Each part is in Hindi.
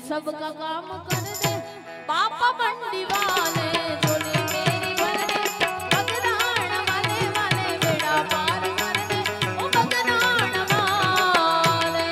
सबका काम कर दे पापा मंडी वाले झोली मेरी भर दे बगदान वाले वाले बेड़ा पार कर दे ओ बगदान वाले।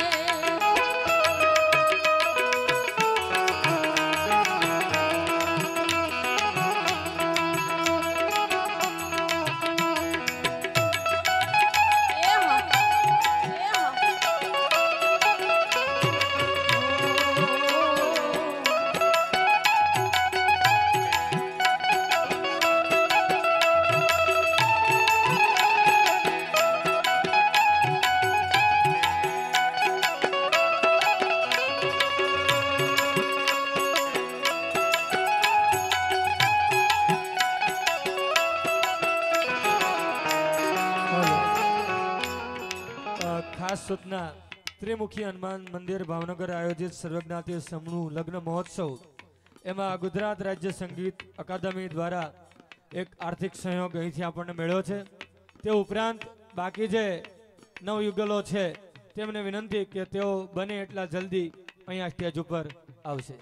खास सूचना त्रिमुखी हनुमान मंदिर भावनगर आयोजित सर्वज्ञाती समूह लग्न महोत्सव एमा गुजरात राज्य संगीत अकादमी द्वारा एक आर्थिक सहयोग અહીંથી આપણને મળ્યો છે। તે ઉપરાંત બાકી જે નવયુગલો છે તેમને વિનંતી કે તેઓ બને એટલા જલ્દી અહીંયા સ્ટેજ ઉપર આવશે।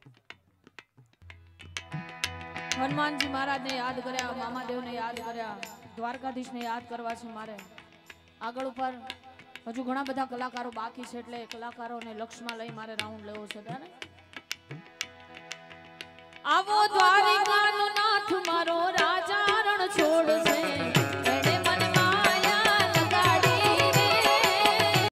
हनुमान जी महाराज ने याद कर्या, मामादेव ने याद कर्या, द्वारकाधीश ने याद करवा छे। मारे आगळ उपर हजू घणा बधा कलाकारो बाकी छे એટલે કલાકારોને લક્ષમાં લઈ મારે રાઉન્ડ લેવો છે। આવો દ્વારે